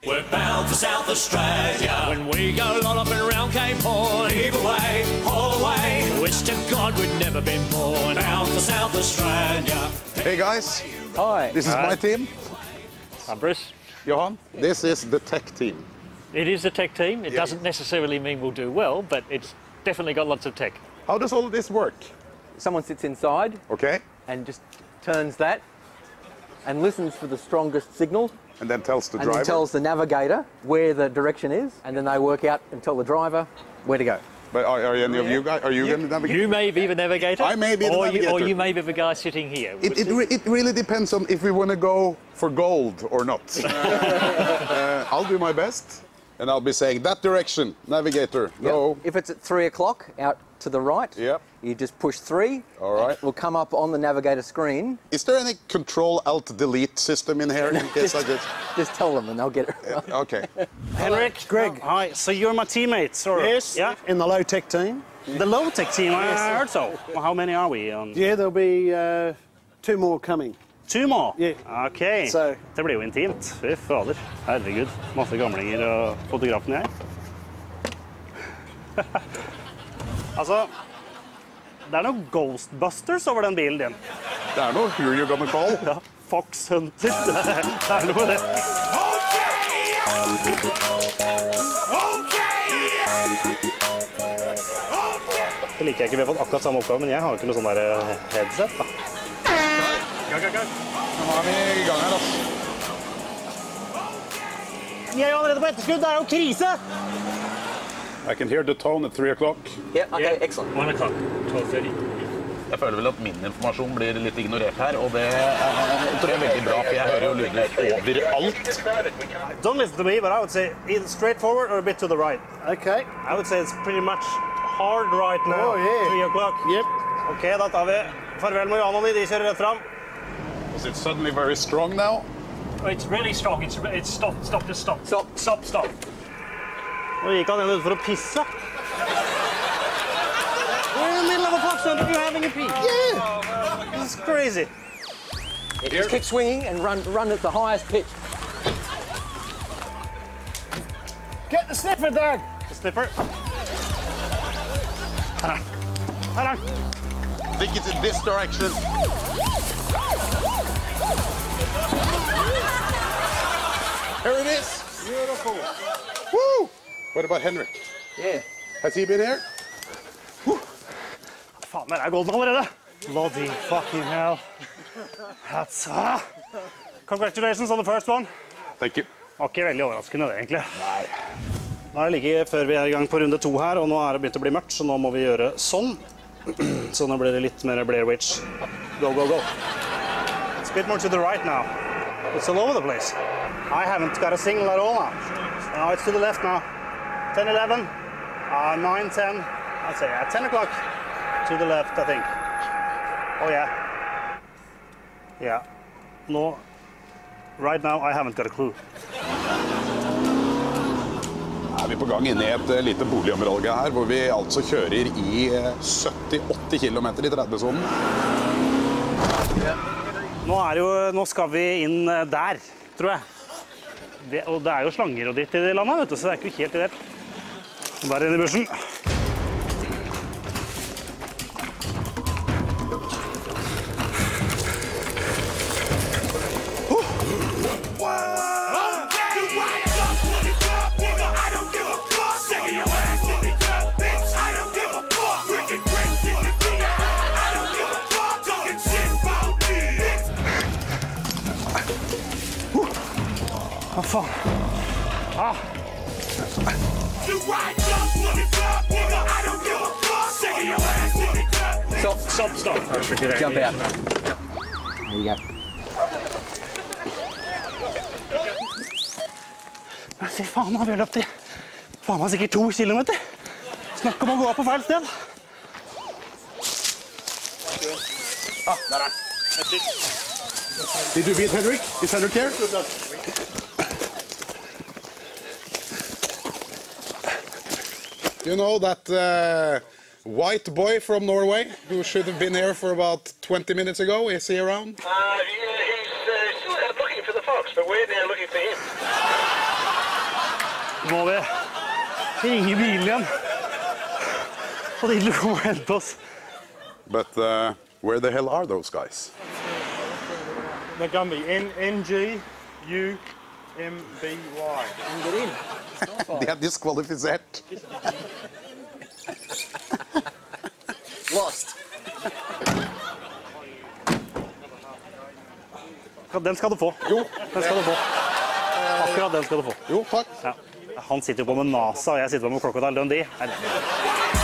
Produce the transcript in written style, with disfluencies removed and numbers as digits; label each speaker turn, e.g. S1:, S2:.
S1: We're bound for South Australia. When we go lolloping around Cape Horn, heave away, haul away. Wish to God we'd never been born. Bound for South Australia.
S2: Hey guys.
S3: Hi.
S2: This is my team.
S3: I'm Bruce.
S2: Johan. This is the tech team.
S3: It is a tech team. It doesn't necessarily mean we'll do well, but it's definitely got lots of tech.
S2: How does all of this work?
S4: Someone sits inside
S2: Okay.
S4: and just turns that and listens for the strongest signal.
S2: And then tells the
S4: and
S2: driver.
S4: then tells the navigator where the direction is, and then they work out and tell the driver where to go.
S2: But are any of you guys? Are you going to navigate?
S3: You may be the navigator.
S2: I may be the navigator.
S3: Or you may be the guy sitting here.
S2: It really depends on if we want to go for gold or not. I'll do my best, and I'll be saying that direction, navigator, go.
S4: If it's at 3 o'clock out to the right, you just push 3.
S2: All right.
S4: It will come up on the navigator screen.
S2: Is there any Control-Alt-Delete system in here? In case I
S4: just tell them and they'll get it right.
S2: Okay.
S5: Henrik,
S6: Greg.
S5: Hi. So you're my teammates, or?
S6: Yes,
S5: Yeah.
S6: in the low-tech team.
S5: The low-tech team, I heard so. Well, how many are we on?
S6: Yeah, there'll be 2 more coming.
S5: 2 more?
S6: Yeah.
S5: Ok.
S6: So-
S5: Det blir jo intimt. Fy fader. Herregud. Masse gamlinger og fotografen her. Altså, det er noe Ghostbusters over den bilen din.
S2: Det er noe Who You Gonna Call.
S5: Ja, Fox Hunter. Det er noe det. Det liker jeg ikke. Vi har fått akkurat samme oppgave, men jeg har jo ikke noe sånn der headset, da.
S2: Nå er vi i gang her, altså.
S5: Jeg er jo allerede på etterskudd. Det er jo krise!
S2: I can hear the tone at 3 o'clock.
S4: Yeah, okay, excellent.
S3: 1 o'clock, 12:30.
S7: Jeg føler vel at min informasjon blir litt ignorert her, og det tror jeg er veldig bra, for jeg hører jo lyder overalt.
S5: Don't listen to me, but I would say either straight forward or a bit to the right.
S6: Okay.
S5: I would say it's pretty much hard right now.
S6: Oh, yeah.
S5: 3 o'clock.
S6: Yep.
S5: Ok, da tar vi farvel med Jan og de kjører rett fram.
S2: Is it suddenly very strong now?
S3: It's really strong. It's stop, just stop. Stop.
S5: Nå gikk han inn ut for å pisse. We're in the middle of a Fox Hunter, you're having a pee. Yeah. This is crazy.
S4: Just keep swinging and run at the highest pitch.
S6: Get the sniffer, Dad.
S5: The sniffer. Her er den.
S2: I think it's in this direction. Here it is.
S6: Beautiful.
S2: Woo! What about Henrik?
S4: Yeah.
S2: Has he been here?
S5: Faen, der er golden allerede. Bloody fucking hell. That's... Congratulations on the first one.
S2: Thank you.
S5: Var ikke veldig overraskende det, egentlig. Nei. Nå er det like før vi er i gang på runde 2 her, og nå er det begynt å bli mørkt, så nå må vi gjøre sånn. Så nå blir det litt mer Blair Witch. Go, go, go. It's a bit more to the right now. It's all over the place. I haven't got a signal at all now. No, it's to the left now. 10, 11, 9, 10. I'd say 10 o'clock to the left, I think. Oh, yeah. Yeah. No. Right now, I haven't got a clue.
S2: Er vi på gang inne i et lite boligområde her, hvor vi altså kjører i 70-80 km i 30-sonen.
S5: Nå skal vi inn der, tror jeg. Og det er jo slanger og dritt i det landet, vet du, så det er ikke helt ideelt. Bare inn i bushen. Hva faen?
S4: Stop. Jump out. There you go.
S5: Fy faen, nå har vi løpt i faen meg sikkert 2 kilometer. Snakk om å gå på feil sted. Der er den.
S2: Did you beat Henrik? Is Henrik here? You know that white boy from Norway who should have been here for about 20 minutes ago? Is he around?
S8: He's still looking for the fox, but we're there looking for him.
S5: Må vi ringe bilen igjen. Og de kommer og hente oss.
S2: But where the hell are those guys?
S8: They're going to be N-G-U-M-B-Y.
S2: De er diskvalifisert.
S4: Lost.
S5: Den skal du få. Jo. Den skal du få. Akkurat den skal du få.
S2: Jo, takk.
S5: Ja. Han sitter jo på med NASA, og jeg sitter på med Crocodile Dundee. Nei,